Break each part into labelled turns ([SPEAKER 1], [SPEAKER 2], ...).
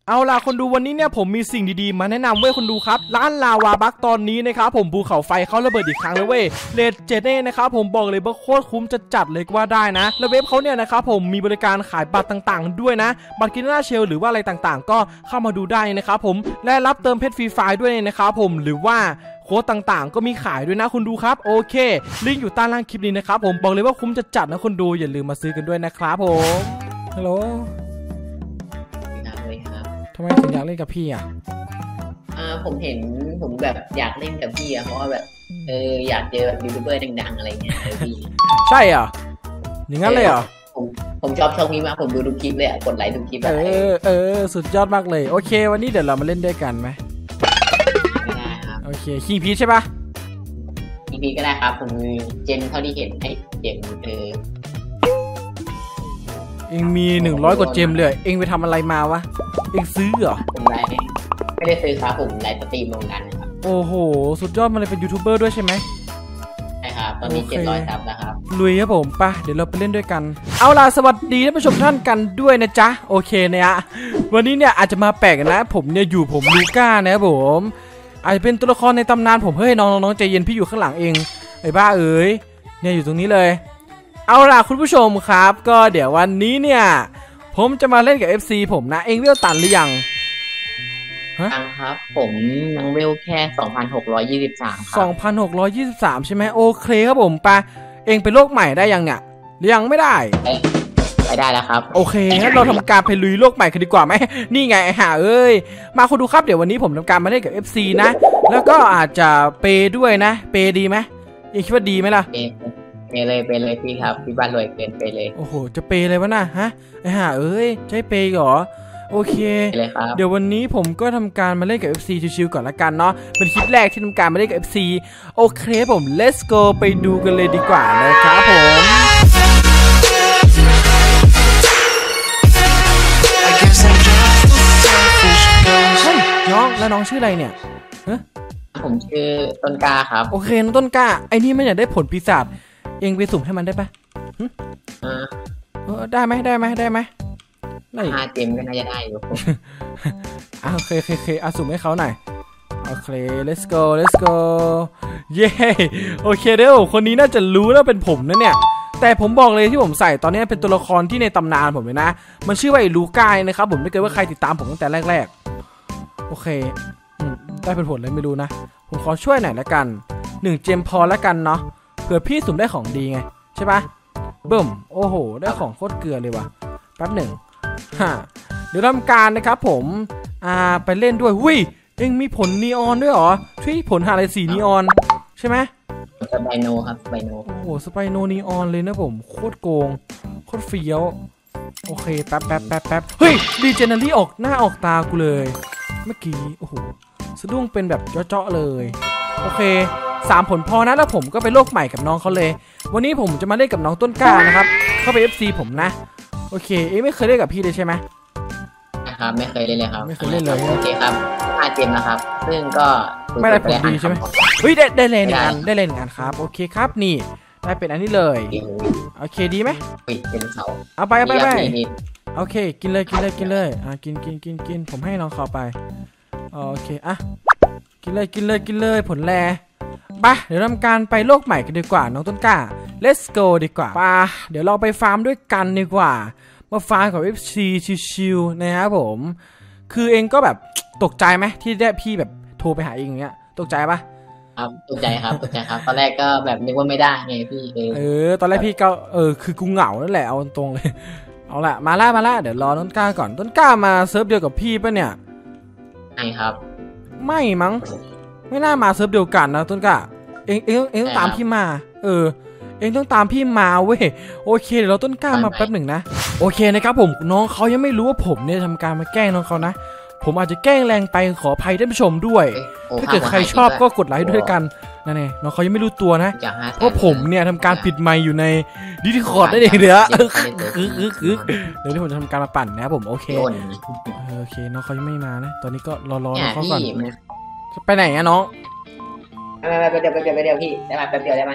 [SPEAKER 1] เอาล่ะคนดูวันนี้เนี่ยผมมีสิ่งดีๆมาแนะนำเว้ยคนดูครับร้านลาวาบักตอนนี้นะครับผมภูเขาไฟเขาระเบิดอีกครั้งเลยเว้ยเลดเจเน่นะครับผมบอกเลยว่าโคตรคุ้มจะจัดเลยว่าได้นะแล้วเว็บเขาเนี่ยนะครับผมมีบริการขายบัตรต่างๆด้วยนะบัตรกินหน้าเชลหรือว่าอะไรต่างๆก็เข้ามาดูได้นะครับผมและรับเติมเพชรฟรีไฟล์ด้วยนะครับผมหรือว่าโค้ดต่างๆก็มีขายด้วยนะคุณดูครับโอเคลิงก์อยู่ใต้ล่างคลิปนี้นะครับผมบอกเลยว่าคุ้มจะจัดนะคุณดูอย่าลืมมาซื้อกันด้วยนะครับผมฮัลโหลทำไมถึงอยากเล่นกับพี่อ่ะ
[SPEAKER 2] ผมเห็นผมแบบอยากเล่นกับพี่เพราะว่าแบบอยากเจอแบบยูทูบเบอร์ดังๆอะไรเงี้ยพี่
[SPEAKER 1] ใช่อ่ะอย่างนั้นเลยเหรอ
[SPEAKER 2] ผมชอบช่องนี้มากผมดูทุกคลิปเลยกดไลค์ทุกคลิป
[SPEAKER 1] สุดยอดมากเลยโอเควันนี้เดี๋ยวเรามาเล่นด้วยกันไหม
[SPEAKER 2] ได้ครับ
[SPEAKER 1] โอเคคิงพีชใช่ปะ
[SPEAKER 2] คิงพีชก็ได้ครับผมเจนเท่าที่เห็นให้เจน
[SPEAKER 1] เองมี100กว่าเจมเลยเองไปทำอะไรมาวะเองซื้อเหรอ
[SPEAKER 2] ผมไลฟ์ไม่ได้ซื้อครับผมไลฟ์สตรีมลงกันนะครับ
[SPEAKER 1] โอ้โหสุดยอดมาเลยเป็นยูทูบเบอร์ด้วยใช่ไหม
[SPEAKER 2] ใช่ครับตอนนี้700ซับแล้วครับ
[SPEAKER 1] ลุยครับผมป่ะเดี๋ยวเราไปเล่นด้วยกันเอาล่ะสวัสดีท่านผู้ชมท่านกันด้วยนะจ๊ะโอเคเนี่ยวันนี้เนี่ยอาจจะมาแปลกนะผมเนี่ยอยู่ผมลูก้านะครับผมอาจจะเป็นตัวละครในตำนานผมเฮ้ยน้องใจเย็นพี่อยู่ข้างหลังเองไอ้บ้าเอ๋ยเนี่ยอยู่ตรงนี้เลยเอาล่ะคุณผู้ชมครับก็เดี๋ยววันนี้เนี่ยผมจะมาเล่นกับ FC ผมนะเองเวลตันหรือยัง
[SPEAKER 2] ครับผมยังเวลแค่2,623ครับ
[SPEAKER 1] 2,623ใช่ไหมโอเคครับผมปะเองไปโลกใหม่ได้ยังเนี่ยหรือยังไม่ได้
[SPEAKER 2] ไปได้แล้วครับ
[SPEAKER 1] โอเคงั้นเราทำการไปลุยโลกใหม่กันดีกว่าไหมนี่ไงไอ้ห่าเอ้ยมาคุณดูครับเดี๋ยววันนี้ผมทำการมาเล่นกับ FC นะแล้วก็อาจจะเปด้วยนะเปดีไหมเองคิดว่าดีไหมล่ะ
[SPEAKER 2] ไปเลยพี่ครับพี่บ้านรวยเกินไปเลย
[SPEAKER 1] โอ้โหจะเปเลยวะน่ะฮะไอ้ห่าเอ้ยใช่เปเหรอโอเคเดี๋ยววันนี้ผมก็ทำการมาเล่นกับ FC ชิวๆก่อนละกันเนาะเป็นคลิปแรกที่ทำการมาเล่นกับ FC โอเคผม let's go ไปดูกันเลยดีกว่านะครับผมน้องแล้วน้องชื่ออะไรเนี่ย
[SPEAKER 2] ผมชื่อต้นกล้าครับ
[SPEAKER 1] โอเคน้องต้นกล้าไอ้นี่มันอยากได้ผลปีศาจเองไปสุ่มให้มันได้ปะได้ไหม
[SPEAKER 2] 5 เจมก็น่าจะได้อยู่
[SPEAKER 1] โอเคสุ่มให้เขาหน่อยโอเค let's go เย้โอเคเดี๋ยวคนนี้น่าจะรู้แล้วเป็นผมนะเนี่ยแต่ผมบอกเลยที่ผมใส่ตอนนี้เป็นตัวละครที่ในตำนานผมเลยนะมันชื่อว่าไอ้ลูก้านะครับผมไม่เกิดว่าใครติดตามผมตั้งแต่แรกโอเคได้เป็นผลเลยไม่รู้นะผมขอช่วยหน่อยละกัน1เจมพอละกันเนาะเผื่อพี่สุ่มได้ของดีไงใช่ปะบึ้มโอ้โหได้ของโคตรเกลือเลยว่ะแป๊บหนึ่งเดี๋ยวทำการนะครับผมไปเล่นด้วยหุ้ยเอ็งมีผลนีออนด้วยเหรอช่วยผลหาอะไรสีนีออนใช่ไหม
[SPEAKER 2] สไปโนครับสไปโน
[SPEAKER 1] โอ้โหสไปโนนีออนเลยนะผมโคตรโกงโคตรเฟี้ยวโอเคแป๊บเฮ้ยดีเจนารี่ออกหน้าออกตากูเลยเมื่อกี้โอ้โหสะดุ้งเป็นแบบเจาะเลยโอเค3ผลพอนะแล้วผมก็ไปโลกใหม่กับน้องเขาเลยวันนี้ผมจะมาเล่นกับน้องต้นกล้านะครับเข้าไป FC ผมนะโอเคไม่เคยเล่นกับพี่เลยใช่ไหม
[SPEAKER 2] นะครับไม่เคยเล่นเลยครับ
[SPEAKER 1] ไม่เคยเล่นเลย
[SPEAKER 2] โอเคครับ5 เจมนะครับซึ่งก็
[SPEAKER 1] ไม่ได้ผลดีใช่ไหมเฮ้ยได้เลย1 อันครับโอเคครับนี่ได้เป็นอันนี้เลยโอเคดีไหม
[SPEAKER 2] เป็นเสา
[SPEAKER 1] เอาไปโอเคกินเลยกินผมให้น้องเขาไปโอเคกินเลยผลแลไปเดี๋ยวทำการไปโลกใหม่กันดีกว่าน้องต้นกล้า let's go ดีกว่าเดี๋ยวเราไปฟาร์มด้วยกันดีกว่ามาฟาร์มกับ FC ชิวๆนะครับผมคือเองก็แบบตกใจไหมที่ได้พี่แบบโทรไปหาเองอย่างเงี้ยตกใจปะ
[SPEAKER 2] ครับตกใจครับตอนแรกก็แบบนึกว่าไม่ได้ไงพี่
[SPEAKER 1] ตอนแรกพี่ก็คือกูเหงานั่นแหละเอาตรงเลยเอาละมาละเดี๋ยวรอต้นกล้าก่อนต้นกล้ามาเซิร์ฟเดียวกับพี่ปะเนี่ย
[SPEAKER 2] ใช่ครับ
[SPEAKER 1] ไม่มั้งไม่น่ามาเซิร์ฟเดียวกันนะต้นกล้าเองต้องตามพี่มาเองต้องตามพี่มาเว้ยโอเคเดี๋ยวเราต้นกล้ามาแป๊บหนึ่งนะโอเคนะครับผมน้องเขายังไม่รู้ว่าผมเนี่ยทำการมาแกล้งน้องเขานะผมอาจจะแกล้งแรงไปขออภัยท่านผู้ชมด้วยถ้าเกิดใครชอบก็กดไลค์ด้วยกันนั่นเองน้องเขายังไม่รู้ตัวนะเพราะผมเนี่ยทำการปิดไมค์อยู่ในดิสคอร์ดได้เองเดี๋ยวที่ผมจะทำการมาปั่นนะครับผมโอเคน้องเขายังไม่มานะตอนนี้ก็รอน้องเขาก่อนไปไหนอะน้อง
[SPEAKER 2] ไปเดี๋ยวพี่ได้ไหมแป๊บเดียวได้ไหม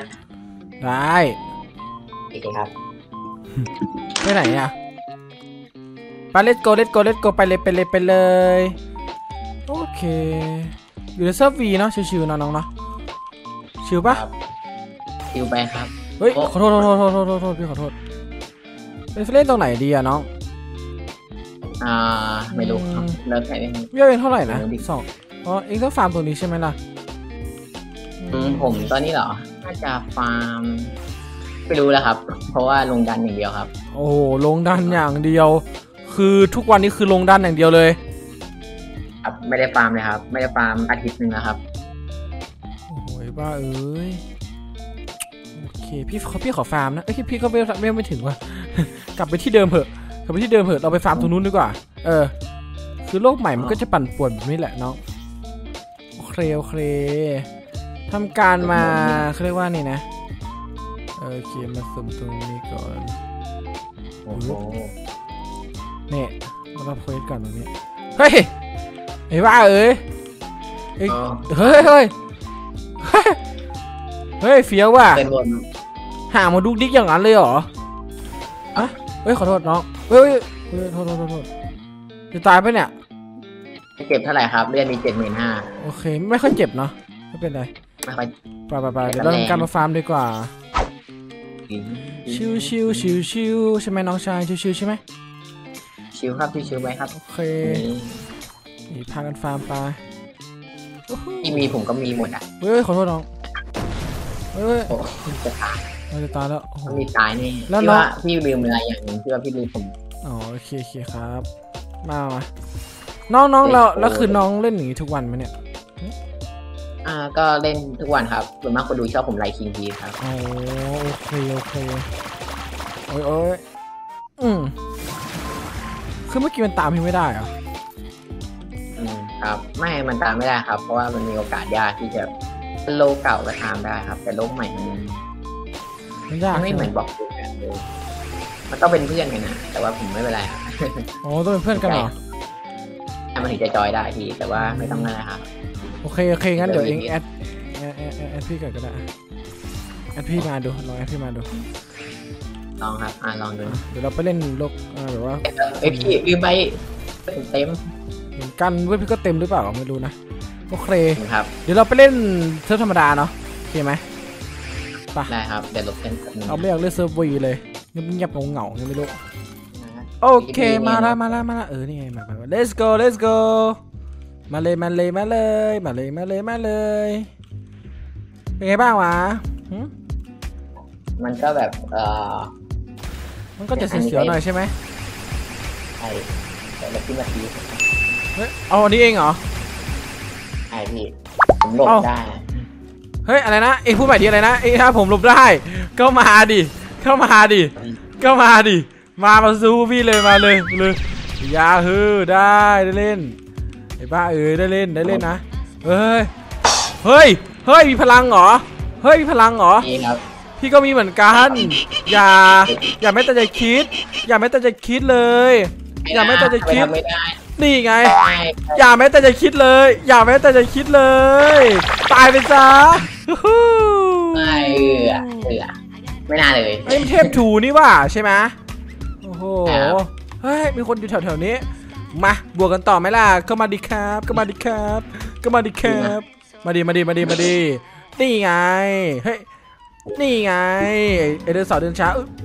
[SPEAKER 1] ได้
[SPEAKER 2] โอเคครับ
[SPEAKER 1] ไปไหนอะไป let's go let's go let's go ไปเลยไปเลยไปเลยโอเคอยู่ในเซิร์ฟวีเนาะชิวๆเนาะน้องเนาะชิวปะ
[SPEAKER 2] ชิวไปครับ
[SPEAKER 1] เฮ้ยขอโทษพี่ขอโทษไปเล่นตรงไหนดีอะน้อง
[SPEAKER 2] ไม่รู้เลิกใครเล่น
[SPEAKER 1] เยอะเองเท่าไหร่นะ2อ๋อเองต้องฟาร์มตรงนี้ใช่ไหมล่ะ
[SPEAKER 2] ผมตอนนี้เหรอน่าจะฟาร์มไม่รู้แล้วครับเพราะว่าลงดันอย่างเดียวครับ
[SPEAKER 1] โอ้ลงดันอย่างเดียวคือทุกวันนี้คือลงดันอย่างเดียวเลย
[SPEAKER 2] ครับไม่ได้ฟาร์มเลยครับไม่ได้ฟาร์มอาทิตย์นึงแล้วครับ
[SPEAKER 1] โอ้ยบ้าเอ้ยโอเคพี่ขอฟาร์มนะพี่ก็ไม่ถึงว่ะกลับไปที่เดิมเถอะเราไปฟาร์มตรงนู้นดีกว่าคือโลกใหม่มันก็จะปั่นป่วนแบบนี้แหละน้องโอเคทำการมาเขาเรียกว่านี่นะโอเคมาสุ่มตรงนี้ก่อน
[SPEAKER 2] โอ้โห
[SPEAKER 1] เนี่ยมารับเควสก่อนตรงนี้เฮ้ยไอ้บ้าเอ้ยเฮ้ยเฟี้ยวว่ะหามาดุกดิกอย่างนั้นเลยเหรออะเฮ้ยขอโทษน้องเฮ้ยโทษจะตายไปเนี่ย
[SPEAKER 2] เจ็บเท่าไหร่ครับเลือดมี75,000
[SPEAKER 1] โอเคไม่ค่อยเจ็บเนาะไม่เป็นไร
[SPEAKER 2] ไม่ค่อย
[SPEAKER 1] ไปเดี๋ยวเราทำการมาฟาร์มดีกว่าชิวใช่ไหมน้องชายชิวใช่ไหม
[SPEAKER 2] ชิวครับชิวไปครับ
[SPEAKER 1] โอเคนี่พากันฟาร์มไป
[SPEAKER 2] ที่มีผมก็มีหมดอ่ะ
[SPEAKER 1] เฮ้ยขอโทษน้องเฮ้ย
[SPEAKER 2] จะตาย
[SPEAKER 1] แล้ว
[SPEAKER 2] มีตายนี่แล้วว่าพี่ลืมอะไรอย่างหนึ่งที่ว่าพี่ลืมผม
[SPEAKER 1] อ๋อโอเคครับมาน้องแล้วคือน้องเล่นอย่างนี้ทุกวันไหมเนี่ย
[SPEAKER 2] ก็เล่นทุกวันครับส่วนมากคนดูชอบผมไลค์คิงพีครับ
[SPEAKER 1] โอเคโอ้ยคือเมื่อกี้มันตามพี่ไม่ได้เหรอ
[SPEAKER 2] ครับไม่มันตามไม่ได้ครับเพราะว่ามันมีโอกาสยากที่จะโลกเก่าก็ตามได้ครับแต่โลกใหม่มันยากไม่เหมือนบอกดูกันเลยมันต้องเป็นเพื่อนกันนะแต่ว่าผมไม่เป็นไรครับ
[SPEAKER 1] ต้องเป็นเพื่อนกันเหรอ
[SPEAKER 2] มันถึงจะจอยได้พี่แต่ว่าไม่ต้องนั่นนะครับ
[SPEAKER 1] โอเคงั้นเดี๋ยวเองแอดพี่ก่อนก็ได้แอดพี่มาดูลองแอดพี่มาดู
[SPEAKER 2] ลองครับลองดู
[SPEAKER 1] เดี๋ยวเราไปเล่นโลกแบบว่า
[SPEAKER 2] พี่ยืมไปเต็ม
[SPEAKER 1] เหมือนกันเว้ยพี่ก็เต็มหรือเปล่าไม่รู้นะโอเค
[SPEAKER 2] ครับ
[SPEAKER 1] เดี๋ยวเราไปเล่นเซิร์ฟธรรมดาเนาะโอเคไหม
[SPEAKER 2] ได้ครับเดี๋ยวลบเป็น
[SPEAKER 1] เราไม่อยากเล่นเซิร์ฟวีเลยเงียบเงาไม่รู้โอเคมาละนี่ไงมา let's go มาเลยเป็นไงบ้างวะ
[SPEAKER 2] มันก็แบบ
[SPEAKER 1] มันก็จะเสียวๆหน่อยใช่ไหม
[SPEAKER 2] ใช่แต่ละที่มาที
[SPEAKER 1] เฮ้ยเอาอันนี้เองเหรอ
[SPEAKER 2] ใช่พี่ผมหลบได้
[SPEAKER 1] เฮ้ยอะไรนะเองพูดใหม่ทีอะไรนะถ้าผมหลบได้ก็มาดิมาสู้พี่เลยมาเลยยาฮือได้เล่นไอ้บ้าได้เล่นนะเฮ้ยมีพลังเหรอพี่ก็มีเหมือนกันอย่าแม้แต่จะคิดเลยอย่าแม้แต่จะคิดนี่ไงอย่าแม้แต่จะคิดเลยตายไปซะ
[SPEAKER 2] ไม่น่าเลย
[SPEAKER 1] ไอ้เทพถูนี่ว่าใช่ไหมโอ้โหเฮ้ยมีคนอยู่แถวๆนี้มาบวกกันต่อไหมล่ะก็มาดิครับมาดินี่ไงเฮ้ยนี่ไงไอเดินสาวเดินช้า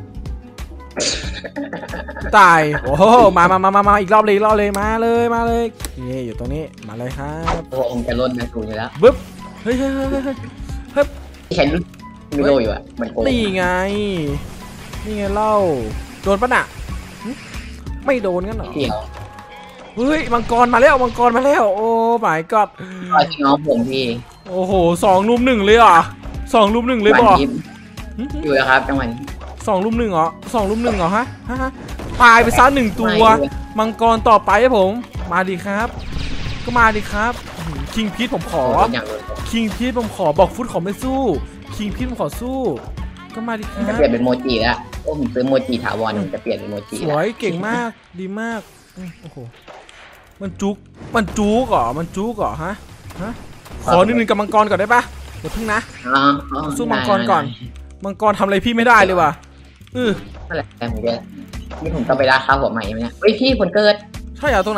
[SPEAKER 1] ตายโอ้โหมาอีกรอบเลยมาเลยนี่อยู่ตรงนี้มาเลยครับ
[SPEAKER 2] โอ้องจะล้นนะสูงอยู่แล้ว
[SPEAKER 1] บึ๊บเฮ้ย
[SPEAKER 2] เห็นมีโลอยู่อ่ะมันโกง
[SPEAKER 1] นี่ไงเล่าโดนปะน่ะไม่โดนงั้นเหรอเฮ้ยมังกรมาแล้วโอ้หมายก็
[SPEAKER 2] พี่น้องผมพี่
[SPEAKER 1] โอ้โห2 รุม 1เลยอ่ะ2 รุม 1เลยบอก
[SPEAKER 2] อยู่ครับจังหวะนี้
[SPEAKER 1] 2 รุม 1เหรอฮะตายไปซะ1 ตัวมังกรต่อไปให้ผมมาดิครับก็มาดิครับคิงพีทผมขอบอกฟุตขอไม่สู้คิงพีทผมขอสู้ก็มาดิครับ
[SPEAKER 2] จะเปลี่ยนเป็นโมจิแล้วผมซื้อโมจิถาวรจะเปลี่ยนเป็นโมจิ
[SPEAKER 1] สวยเก่งมากดีมากโอ้โหมันจุกเหรอฮะขอ1กับมังกรก่อนได้ปะเดี๋ยวพึ่งนะสู้มังกรก่อนมังกรทำอะไรพี่ไม่ได้เลยว่ะ
[SPEAKER 2] นั่นแหละแต่ผมจะนี่ผมต้องไปล่าข้าวหัวใหม่ไหมเนี่ยเฮ้ยพี่ผลเกิด
[SPEAKER 1] ใช่เหรอตรงไหน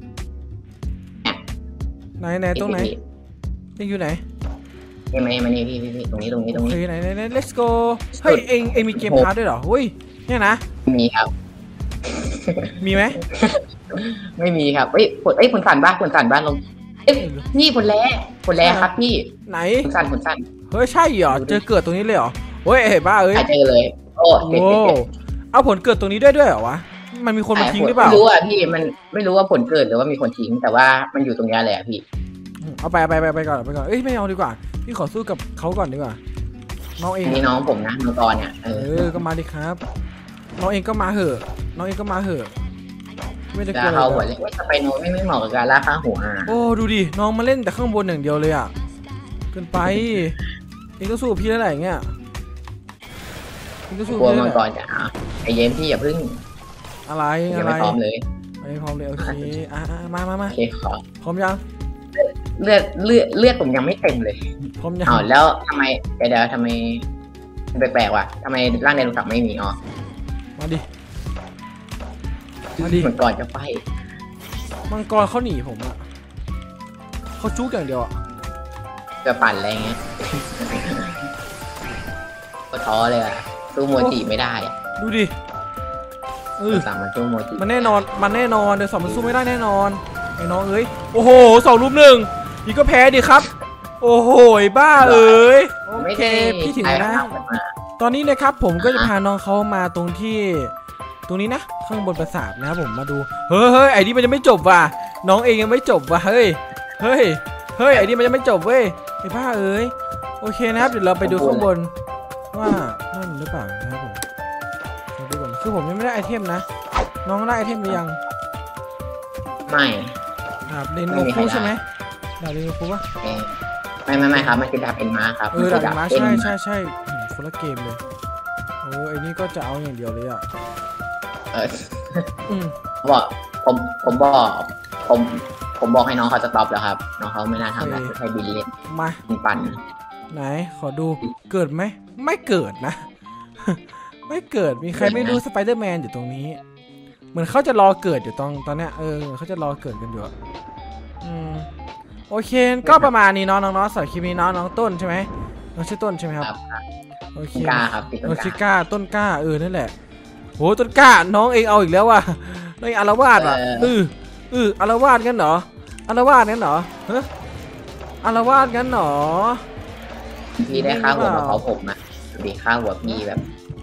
[SPEAKER 1] ไหนตรงไหนยังอยู่ไหน
[SPEAKER 2] มานี่พี่ตรงนี้โอเค
[SPEAKER 1] ไหน let's go เฮ้ยเองมีเกมพาร์ทด้วยเหรอเฮ้ยเนี่ยนะ
[SPEAKER 2] มีครับ
[SPEAKER 1] มีไหม
[SPEAKER 2] ไม่มีครับผลสั่นบ้านลงนี่ผลแร่ครับพี่
[SPEAKER 1] ไหน
[SPEAKER 2] ผลสั่น
[SPEAKER 1] เฮ้ยใช่เหรอเจอเกิดตรงนี้เลยเหรอเฮ้ยบ้าเอ้ย
[SPEAKER 2] เจอเลยโอ้
[SPEAKER 1] เอาผลเกิดตรงนี้ด้วยเหรอวะมันมีคนมาทิ้งหรือเปล่า
[SPEAKER 2] ไม่รู้อ่ะพี่มันไม่รู้ว่าผลเกิดหรือว่ามีคนทิ้งแต่ว่ามันอยู่ตรงนี้แหละพี่
[SPEAKER 1] เอาไปก่อนเอ้ยไม่เอาดีกว่าพี่ขอสู้กับเขาก่อนดีกว่าน้องเอง
[SPEAKER 2] นี่น้องผมนะมังกรเนี่ย
[SPEAKER 1] ก็มาดิครับน้องเองก็มาเหอะไม่ได้
[SPEAKER 2] เกินเลยว่าสไปโนไม่เหมาะกับการล่าข้าหัว
[SPEAKER 1] โอ้ดูดิน้องมาเล่นแต่ข้างบนอย่างเดียวเลยอ่ะเกินไปเองก็สู้พี่ได้ไรเงี้ย
[SPEAKER 2] กลัวมังกรจะไอเย็นพี่อย่าพึ่ง
[SPEAKER 1] อะไร
[SPEAKER 2] ไม่พร้อมเลย
[SPEAKER 1] ไม่พร้อมเลยโอเคมา
[SPEAKER 2] โอเคขอ
[SPEAKER 1] พร้อมยัง
[SPEAKER 2] เลือดผมยังไม่เต็มเลย
[SPEAKER 1] พร้อมยัง
[SPEAKER 2] แล้วทำไมเดี๋ยวทำไมแปลกๆว่ะทำไมร่างในโทรศัพท์ไม่มี
[SPEAKER 1] มาดิ
[SPEAKER 2] มังกรจะไป
[SPEAKER 1] มังกรเขาหนีผมอะเขาจุกอย่างเดียวอะ
[SPEAKER 2] จะปั่นอะไรเงี้ยก็ท้อเลยอะสู้โมจิไม่ได้
[SPEAKER 1] ดูดิ
[SPEAKER 2] สั่งมันสู้โมจิ
[SPEAKER 1] มันแน่นอนเดี๋ยวสองมันสู้ไม่ได้แน่นอนไอ้น้องเอ้ยโอ้โห2 รุม 1นี่ก็แพ้ดิครับโอ้โหบ้าเอ้ยโอเคพี่ถึงนะตอนนี้นะครับผมก็จะพาน้องเขามาตรงนี้นะข้างบนปราสาทนะครับผมมาดูเฮ้ยไอ้นี่มันยังไม่จบว่ะน้องเองยังไม่จบว่ะเฮ้ยไอ้นี่มันยังไม่จบเว้ยไอ้บ้าเอ้ยโอเคนะครับเดี๋ยวเราไปดูข้างบนว่านั่นหรือเปล่านะครับผมดูก่อนคือผมยังไม่ได้ไอเทมนะน้องได้ไอเทมหรือยัง
[SPEAKER 2] ไม่
[SPEAKER 1] ดาบเรนโบว์ใช่ไหมดาบเรนโบว์ปะ
[SPEAKER 2] ไม่ครับมันคือดาบเอ็นม้าครับ
[SPEAKER 1] ดาบม้าใช่คนละเกมเลยไอ้นี่ก็จะเอาอย่างเดียวเลยอ่ะ
[SPEAKER 2] บอกผมบอกให้น้องเขาจะตอบแล้วครับน้องเขาไม่น่าทำแล้วใช้บินเล่น
[SPEAKER 1] มา
[SPEAKER 2] ปั่น
[SPEAKER 1] ไหนขอดูเกิดไหมไม่เกิดนะไม่เกิดมีใครไม่รู้สไปเดอร์แมนอยู่ตรงนี้เหมือนเขาจะรอเกิดอยู่ตอนเนี้ยเขาจะรอเกิดกันอยู่โอเคก็ประมาณนี้น้องสำหรับคลิปนี้น้องต้นใช่ไหมน้องชื่อต้นใช่ไหมครับโอเค
[SPEAKER 2] กล้าครับ
[SPEAKER 1] น้องชื่อกล้าต้นกล้านั่นแหละโหต้นกล้าน้องเองเอาอีกแล้วว่ะน้องอารวาสอ่ะอารวาสกันเหรออารวาสกันเหรออารวาสกันเหรอ
[SPEAKER 2] พี่ได้ค่าหัวเขาผมอ่ะดีค่าหัวพี่แบบ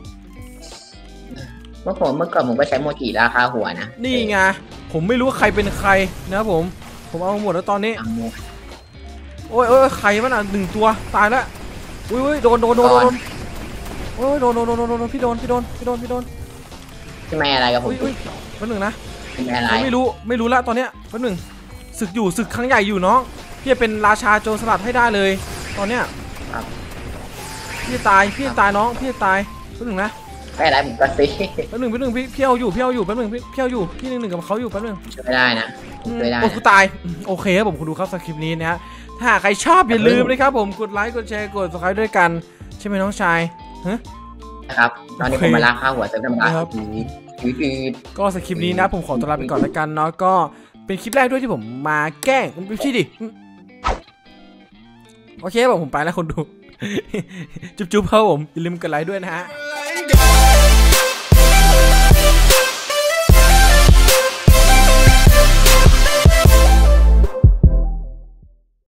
[SPEAKER 2] เมื่อก่อนผมก็ใช้โมจิราคาหัวนะ
[SPEAKER 1] นี่ไงผมไม่รู้ใครเป็นใครนะครับผมเอาหมดแล้วตอนนี้โอ้ยใครมันอ่ะ1 ตัวตายแล้วอุ้ยโดนโอ้ยโดนพี่โดน
[SPEAKER 2] ใช่ไหมอะไรกับผม
[SPEAKER 1] แป๊บนึงนะไม่รู้ละตอนเนี้ยแป๊บนึงศึกครั้งใหญ่อยู่น้องพี่จะเป็นราชาโจรสลัดให้ได้เลยตอนเนี้ยพี่ตายน้องพี่ตายแป๊บนึงนะ
[SPEAKER 2] ไม่ได้ผมก็สิ
[SPEAKER 1] แป๊บนึงพี่เอาอยู่แป๊บนึงพี่เอาอยู่พี่1กับเขาอยู่แป๊บนึง
[SPEAKER 2] ไม่ได้นะไม่ได้
[SPEAKER 1] กูตายโอเคครับผมคุณดูครับสคริปต์นี้นะฮะถ้าใครชอบอย่าลืมนะครับผมกดไลค์กดแชร์กด subscribe ด้วยกันใช่ไหมน้องชาย
[SPEAKER 2] นะครับตอนนี้ผมมาลาข้าวหัวเติมน้ำตาล
[SPEAKER 1] ก็สคริปต์นี้นะผมขอตัวลาไปก่อนแล้วกันเนาะก็เป็นคลิปแรกด้วยที่ผมมาแกล้งพี่ดิโอเคผมไปแล้วคนดูจุ๊บครับผมอย่าลืมกดไลค์ด้วยนะฮะ